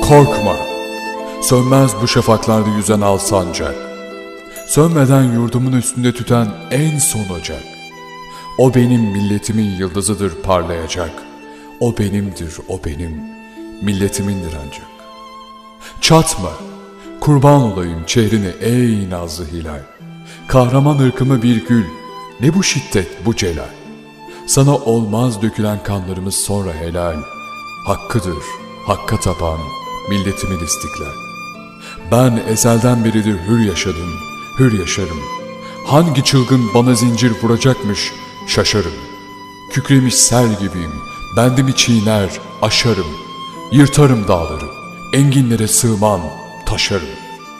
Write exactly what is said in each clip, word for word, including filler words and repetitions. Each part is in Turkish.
Korkma, sönmez bu şafaklarda yüzen al sancak. Sönmeden yurdumun üstünde tüten en son ocak. O benim milletimin yıldızıdır parlayacak. O benimdir, o benim, milletimindir ancak. Çatma, kurban olayım çehrine ey nazlı hilal. Kahraman ırkımı bir gül, ne bu şiddet, bu celal. Sana olmaz dökülen kanlarımız sonra helal. Hakkıdır, hakka tapan milletimin istiklal. Ben ezelden beridir hür yaşadım, hür yaşarım. Hangi çılgın bana zincir vuracakmış şaşarım. Kükremiş sel gibiyim, bendimi çiğner, aşarım. Yırtarım dağları, enginlere sığmam, taşarım.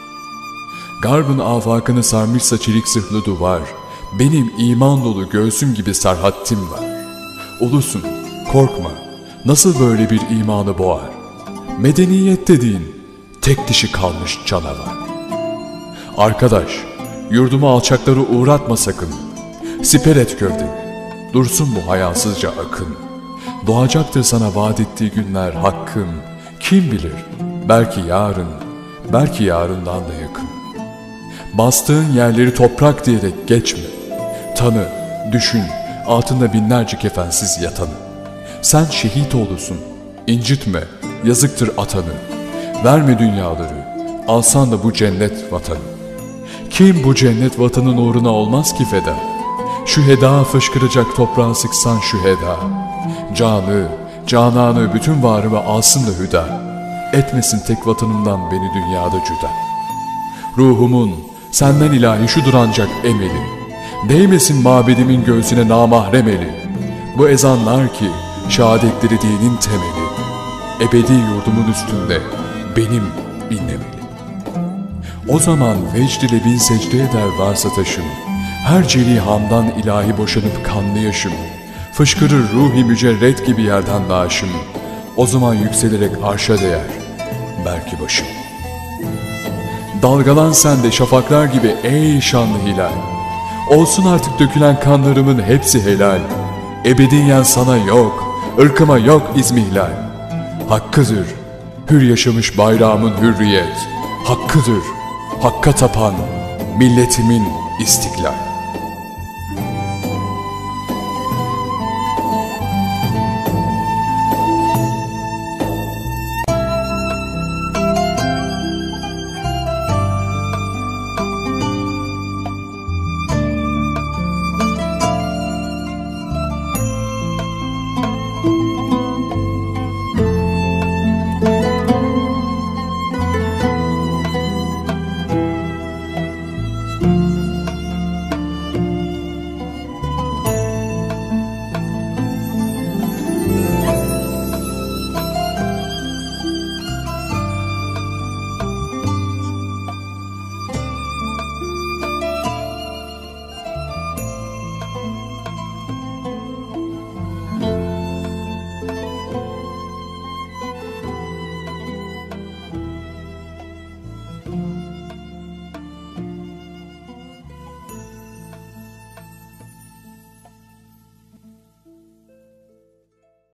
Garbın afakını sarmışsa çelik zırhlı duvar, benim iman dolu göğsüm gibi serhattim var. Ulusun, korkma, nasıl böyle bir imanı boğar? Medeniyet dediğin tek dişi kalmış canavar. Arkadaş, yurdumu alçakları uğratma sakın. Siper et gövdeni, dursun bu hayasızca akın. Doğacaktır sana vaat ettiği günler hakkın. Kim bilir, belki yarın, belki yarından da yakın. Bastığın yerleri toprak diyerek geçme. Tanı, düşün, altında binlerce kefensiz yatanı. Sen şehit oğlusun, incitme, yazıktır atanı. Verme dünyaları, alsan da bu cennet vatanı. Kim bu cennet vatanın uğruna olmaz ki feda? Şu heda fışkıracak toprağa sıksan şu heda. Canı, cananı, bütün varımı alsın da hüda. Etmesin tek vatanımdan beni dünyada cüda. Ruhumun senden ilahi şudur ancak emeli. Değmesin mabedimin göğsüne namahrem eli. Bu ezanlar ki şehadetleri dinin temeli. Ebedi yurdumun üstünde benim inlemeli. O zaman vecd ile bin secde eder varsa taşım. Her cerihamdan ilahi boşanıp kanlı yaşım. Fışkırır ruhi mücerret gibi yerden naaşım. O zaman yükselerek arşa değer belki başım. Dalgalan sen de şafaklar gibi ey şanlı hilal. Olsun artık dökülen kanlarımın hepsi helal. Ebediyen sana yok, ırkıma yok izmihlal. Hakkıdır, hür yaşamış bayrağımın hürriyet. Hakkıdır, hakka tapan milletimin istiklal.